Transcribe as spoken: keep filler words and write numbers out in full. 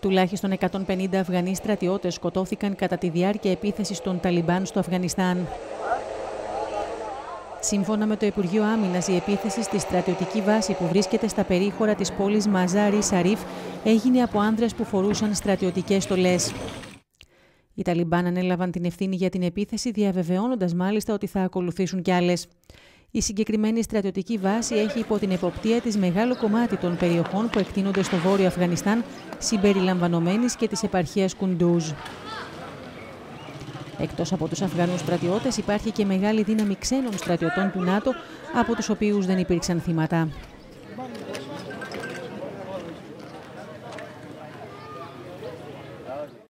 Τουλάχιστον εκατόν πενήντα Αφγανοί στρατιώτες σκοτώθηκαν κατά τη διάρκεια επίθεσης των Ταλιμπάν στο Αφγανιστάν. Σύμφωνα με το Υπουργείο Άμυνας, η επίθεση στη στρατιωτική βάση που βρίσκεται στα περίχωρα της πόλης Μαζάρι Σαρίφ έγινε από άνδρες που φορούσαν στρατιωτικές στολές. Οι Ταλιμπάν ανέλαβαν την ευθύνη για την επίθεση, διαβεβαιώνοντας μάλιστα ότι θα ακολουθήσουν κι άλλες. Η συγκεκριμένη στρατιωτική βάση έχει υπό την εποπτεία της μεγάλο κομμάτι των περιοχών που εκτείνονται στο βόρειο Αφγανιστάν, συμπεριλαμβανομένης και της επαρχίας Κουντούζ. Εκτός από τους Αφγανούς στρατιώτες, υπάρχει και μεγάλη δύναμη ξένων στρατιωτών του ΝΑΤΟ, από τους οποίους δεν υπήρξαν θύματα.